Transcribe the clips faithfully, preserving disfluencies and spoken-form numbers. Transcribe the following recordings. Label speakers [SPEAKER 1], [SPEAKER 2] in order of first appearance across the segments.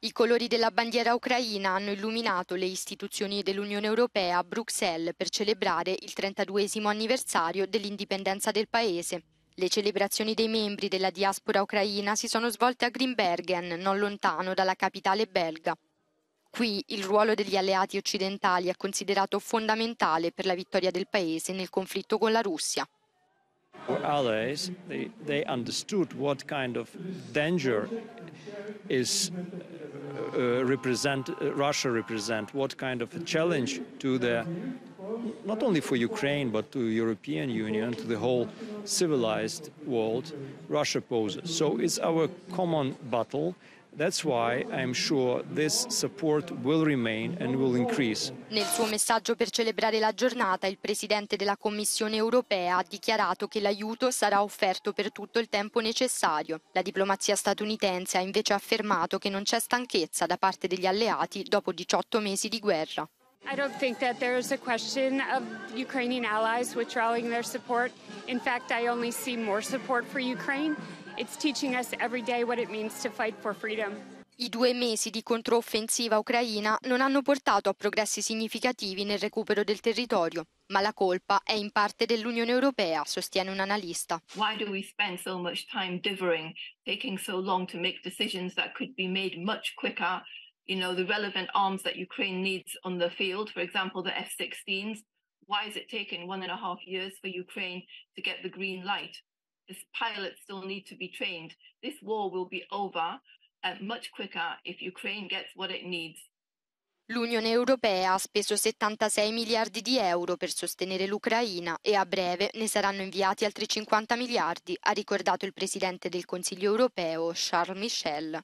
[SPEAKER 1] I colori della bandiera ucraina hanno illuminato le istituzioni dell'Unione Europea a Bruxelles per celebrare il trentaduesimo anniversario dell'indipendenza del paese. Le celebrazioni dei membri della diaspora ucraina si sono svolte a Grimbergen, non lontano dalla capitale belga. Qui il ruolo degli alleati occidentali è considerato fondamentale per la vittoria del paese nel conflitto con la Russia.
[SPEAKER 2] Our allies, they, they understood what kind of danger is uh, represent uh, Russia represent, what kind of a challenge to the not only for Ukraine but to the European Union, to the whole civilized world Russia poses. So it's our common battle. That's why I'm sure this support will remain and will increase.
[SPEAKER 1] Nel suo messaggio per celebrare la giornata, il Presidente della Commissione europea ha dichiarato che l'aiuto sarà offerto per tutto il tempo necessario. La diplomazia statunitense ha invece affermato che non c'è stanchezza da parte degli alleati dopo diciotto mesi di guerra.
[SPEAKER 3] I don't think that there is a question of Ukrainian allies withdrawing their support. In fact, I only see more support for Ukraine. It's teaching us every day what it means to fight for freedom.
[SPEAKER 1] I due mesi di controffensiva ucraina non hanno portato a progressi significativi nel recupero del territorio, ma la colpa è in parte dell'Unione Europea, sostiene un analista.
[SPEAKER 4] Why do we spend so much time dithering, taking so long to make decisions that could be made much quicker? You know, the relevant arms that Ukraine needs on the field, for example, the F sixteens. Why is it taking one and a half years for Ukraine to get the green light? These pilots still need to be trained. This war will be over uh, much quicker if Ukraine gets what it needs.
[SPEAKER 1] L'Unione Europea ha speso settantasei miliardi di euro per sostenere l'Ucraina e a breve ne saranno inviati altri cinquanta miliardi, ha ricordato il Presidente del Consiglio europeo Charles Michel.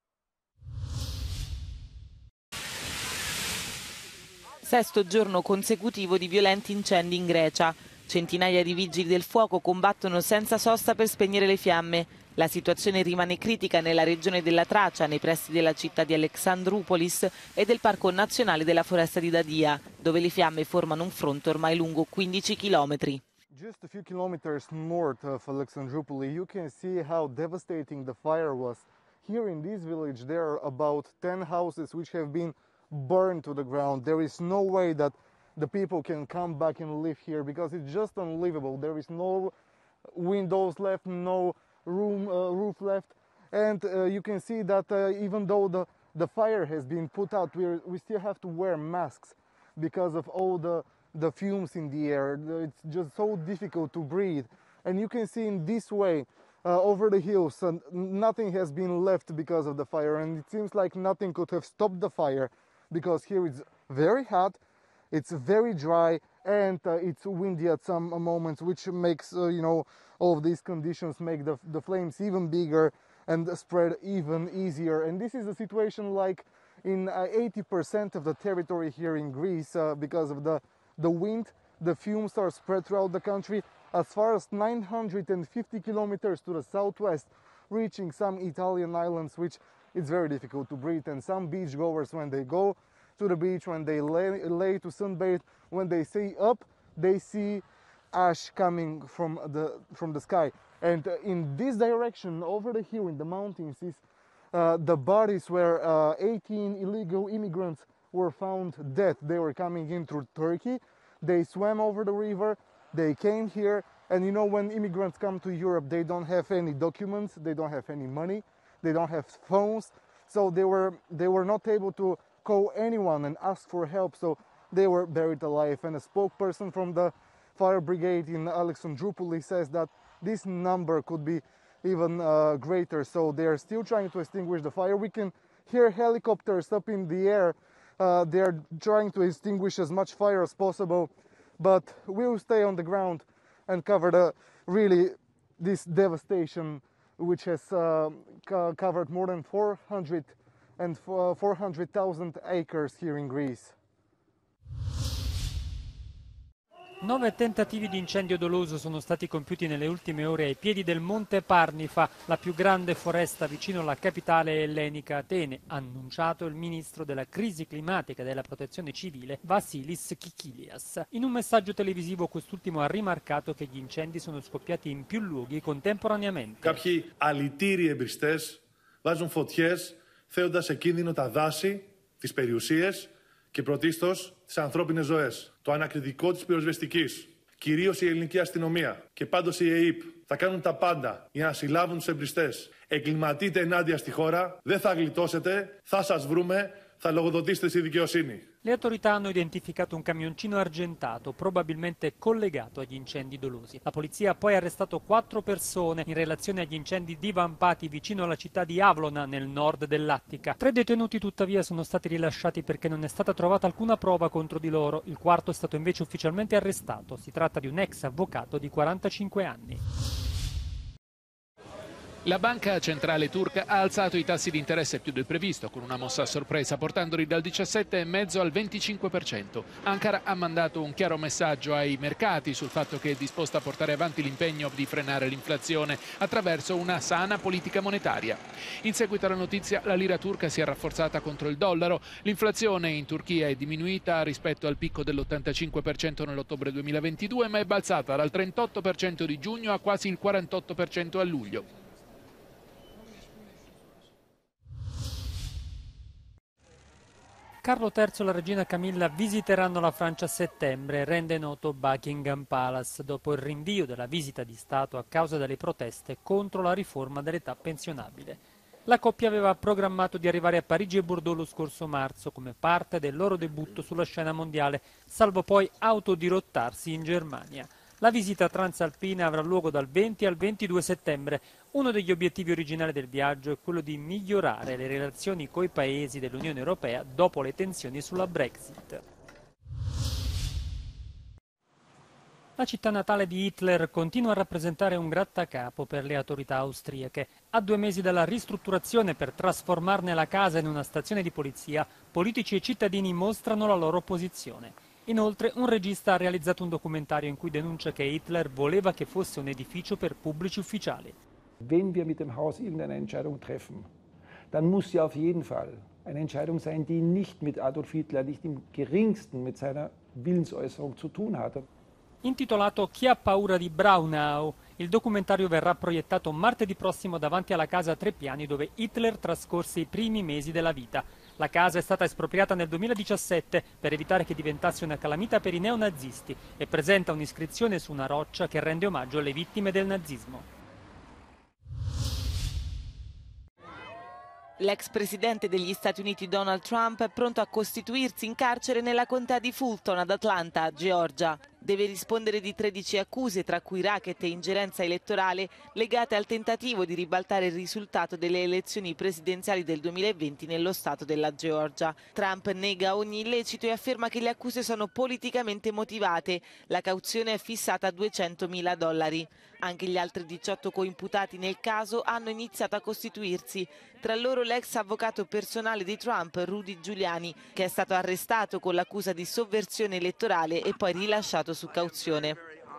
[SPEAKER 5] Sesto giorno consecutivo di violenti incendi in Grecia. Centinaia di vigili del fuoco combattono senza sosta per spegnere le fiamme. La situazione rimane critica nella regione della Tracia, nei pressi della città di Alexandroupolis e del Parco Nazionale della Foresta di Dadia, dove le fiamme formano un fronte ormai lungo quindici chilometri.
[SPEAKER 6] Just a few kilometers north of Alexandroupolis, you can see how devastating the fire was. Here in this village there are about ten houses which have been burned to the ground. There is no way that the people can come back and live here because it's just unlivable. There is no windows left, no room uh, roof left, and uh, you can see that uh, even though the the fire has been put out, we we still have to wear masks because of all the the fumes in the air. It's just so difficult to breathe, and you can see in this way uh, over the hills, and nothing has been left because of the fire, and it seems like nothing could have stopped the fire because here it's very hot. It's very dry and uh, it's windy at some moments, which makes, uh, you know, all of these conditions make the, the flames even bigger and spread even easier. And this is a situation like in uh, eighty percent of the territory here in Greece uh, because of the, the wind. The fumes are spread throughout the country as far as nine hundred fifty kilometers to the southwest, reaching some Italian islands, which it's very difficult to breathe. And some beachgoers, when they go to the beach, when they lay, lay to sunbathe, when they see up, they see ash coming from the from the sky. And uh, in this direction, over the hill in the mountains, is uh, the bodies where uh, eighteen illegal immigrants were found dead. They were coming in through Turkey. They swam over the river. They came here. And you know, when immigrants come to Europe, they don't have any documents. They don't have any money. They don't have phones. So they were they were not able to call anyone and ask for help, so they were buried alive. And a spokesperson from the fire brigade in Alexandroupolis says that this number could be even uh, greater, so they are still trying to extinguish the fire. We can hear helicopters up in the air. Uh, they are trying to extinguish as much fire as possible, but we will stay on the ground and cover the really this devastation, which has uh, co covered more than four hundred and four hundred thousand acres here in Greece.
[SPEAKER 7] Nove tentativi di incendio doloso sono stati compiuti nelle ultime ore ai piedi del Monte Parnifa, la più grande foresta vicino alla capitale ellenica Atene, ha annunciato il ministro della crisi climatica e della protezione civile Vasilis Kikilias. In un messaggio televisivo quest'ultimo ha rimarcato che gli incendi sono scoppiati in più luoghi contemporaneamente.
[SPEAKER 8] Κάποιοι αλητήριοι εμπριστές βάζουν φωτιές, θέοντας σε κίνδυνο τα δάση, τις περιουσίες και πρωτίστως τις ανθρώπινες ζωές. Το ανακριτικό της πυροσβεστικής, κυρίως η ελληνική αστυνομία και πάντως η ΕΕΠ, θα κάνουν τα πάντα για να συλλάβουν τους εμπριστές. Εγκληματείτε ενάντια στη χώρα, δεν θα γλιτώσετε, θα σας βρούμε, θα logodotiste στη δικαιοσύνη.
[SPEAKER 7] Le autorità hanno identificato un camioncino argentato, probabilmente collegato agli incendi dolosi. La polizia ha poi arrestato quattro persone in relazione agli incendi divampati vicino alla città di Avlona, nel nord dell'Attica. Tre detenuti tuttavia sono stati rilasciati perché non è stata trovata alcuna prova contro di loro. Il quarto è stato invece ufficialmente arrestato. Si tratta di un ex avvocato di quarantacinque anni.
[SPEAKER 9] La banca centrale turca ha alzato i tassi di interesse più del previsto, con una mossa a sorpresa, portandoli dal diciassette virgola cinque al venticinque per cento. Ankara ha mandato un chiaro messaggio ai mercati sul fatto che è disposta a portare avanti l'impegno di frenare l'inflazione attraverso una sana politica monetaria. In seguito alla notizia, la lira turca si è rafforzata contro il dollaro. L'inflazione in Turchia è diminuita rispetto al picco dell'ottantacinque per cento nell'ottobre duemilaventidue, ma è balzata dal trentotto per cento di giugno a quasi il quarantotto per cento a luglio.
[SPEAKER 7] Carlo terzo e la regina Camilla visiteranno la Francia a settembre, rende noto Buckingham Palace, dopo il rinvio della visita di Stato a causa delle proteste contro la riforma dell'età pensionabile. La coppia aveva programmato di arrivare a Parigi e Bordeaux lo scorso marzo come parte del loro debutto sulla scena mondiale, salvo poi autodirottarsi in Germania. La visita transalpina avrà luogo dal venti al ventidue settembre. Uno degli obiettivi originali del viaggio è quello di migliorare le relazioni coi paesi dell'Unione Europea dopo le tensioni sulla Brexit. La città natale di Hitler continua a rappresentare un grattacapo per le autorità austriache. A due mesi dalla ristrutturazione per trasformarne la casa in una stazione di polizia, politici e cittadini mostrano la loro opposizione. Inoltre, un regista ha realizzato un documentario in cui denuncia che Hitler voleva che fosse un edificio per pubblici ufficiali.
[SPEAKER 10] Wenn wir mit dem Haus irgendeine Entscheidung treffen, dann muss sie auf jeden Fall eine Entscheidung sein, die nicht mit Adolf Hitler, nicht im geringsten mit seiner Willensäußerung zu tun hat.
[SPEAKER 7] Intitolato Chi ha paura di Braunau, il documentario verrà proiettato martedì prossimo davanti alla casa a tre piani dove Hitler trascorse i primi mesi della vita. La casa è stata espropriata nel duemiladiciassette per evitare che diventasse una calamita per i neonazisti e presenta un'iscrizione su una roccia che rende omaggio alle vittime del nazismo.
[SPEAKER 5] L'ex presidente degli Stati Uniti Donald Trump è pronto a costituirsi in carcere nella contea di Fulton ad Atlanta, Georgia. Deve rispondere di tredici accuse, tra cui racket e ingerenza elettorale, legate al tentativo di ribaltare il risultato delle elezioni presidenziali del duemilaventi nello stato della Georgia. Trump nega ogni illecito e afferma che le accuse sono politicamente motivate. La cauzione è fissata a duecentomila dollari. Anche gli altri diciotto coimputati nel caso hanno iniziato a costituirsi. Tra loro l'ex avvocato personale di Trump, Rudy Giuliani, che è stato arrestato con l'accusa di sovversione elettorale e poi rilasciato su cauzione.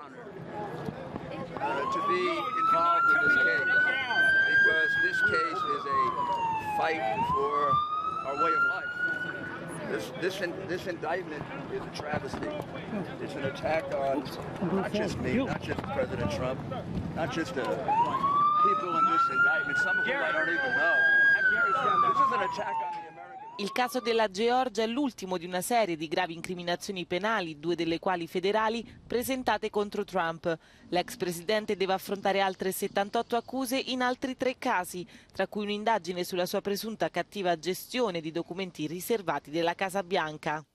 [SPEAKER 11] This, this, in, this indictment is a travesty. It's an attack on not just me, not just President Trump, not just the people in this indictment, some of whom I don't even know. This is an attack on the American.
[SPEAKER 5] Il caso della Georgia è l'ultimo di una serie di gravi incriminazioni penali, due delle quali federali, presentate contro Trump. L'ex presidente deve affrontare altre settantotto accuse in altri tre casi, tra cui un'indagine sulla sua presunta cattiva gestione di documenti riservati della Casa Bianca.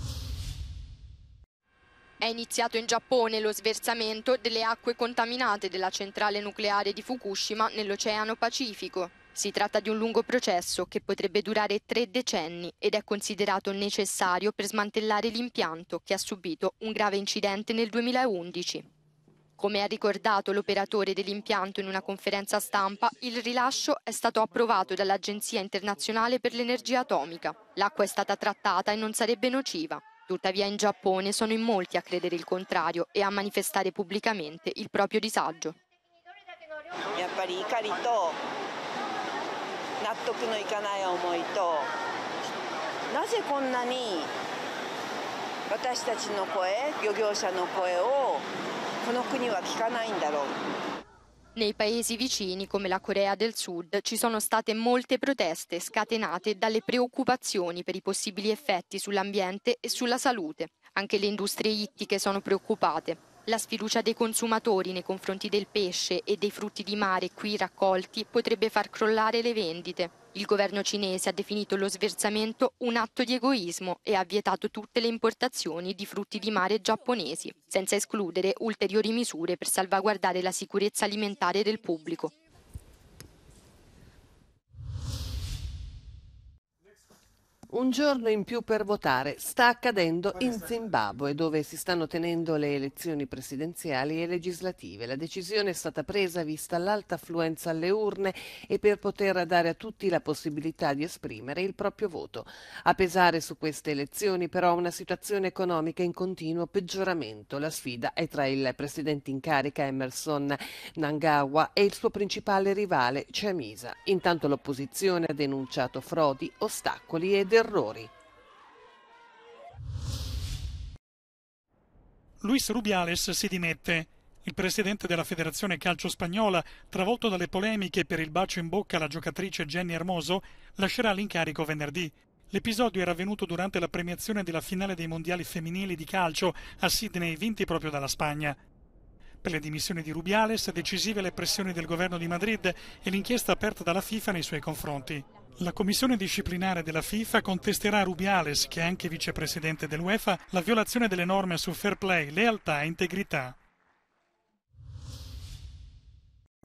[SPEAKER 1] È iniziato in Giappone lo sversamento delle acque contaminate della centrale nucleare di Fukushima nell'Oceano Pacifico. Si tratta di un lungo processo che potrebbe durare tre decenni ed è considerato necessario per smantellare l'impianto che ha subito un grave incidente nel duemilaundici. Come ha ricordato l'operatore dell'impianto in una conferenza stampa, il rilascio è stato approvato dall'Agenzia internazionale per l'energia atomica. L'acqua è stata trattata e non sarebbe nociva. Tuttavia in Giappone sono in molti a credere il contrario e a manifestare pubblicamente il proprio disagio.
[SPEAKER 12] 納得のいかない思いと、なぜこんなに私たちの声、漁業者の声をこの国は聞かないんだろう。
[SPEAKER 1] Nei paesi vicini, come la Corea del Sud, ci sono state molte proteste scatenate dalle preoccupazioni per i possibili effetti sull'ambiente e sulla salute. Anche le industrie ittiche sono preoccupate. La sfiducia dei consumatori nei confronti del pesce e dei frutti di mare qui raccolti potrebbe far crollare le vendite. Il governo cinese ha definito lo sversamento un atto di egoismo e ha vietato tutte le importazioni di frutti di mare giapponesi, senza escludere ulteriori misure per salvaguardare la sicurezza alimentare del pubblico.
[SPEAKER 13] Un giorno in più per votare sta accadendo in Zimbabwe, dove si stanno tenendo le elezioni presidenziali e legislative. La decisione è stata presa vista l'alta affluenza alle urne e per poter dare a tutti la possibilità di esprimere il proprio voto. A pesare su queste elezioni però una situazione economica in continuo peggioramento. La sfida è tra il presidente in carica Emmerson Mnangagwa e il suo principale rivale Chamisa. Intanto l'opposizione ha denunciato frodi, ostacoli ed errori.
[SPEAKER 14] Luis Rubiales si dimette. Il presidente della Federazione Calcio Spagnola, travolto dalle polemiche per il bacio in bocca alla giocatrice Jenny Hermoso, lascerà l'incarico venerdì. L'episodio era avvenuto durante la premiazione della finale dei mondiali femminili di calcio a Sydney, vinti proprio dalla Spagna. Per le dimissioni di Rubiales, decisive le pressioni del governo di Madrid e l'inchiesta aperta dalla FIFA nei suoi confronti. La commissione disciplinare della FIFA contesterà a Rubiales, che è anche vicepresidente dell'UEFA, la violazione delle norme su fair play, lealtà e integrità.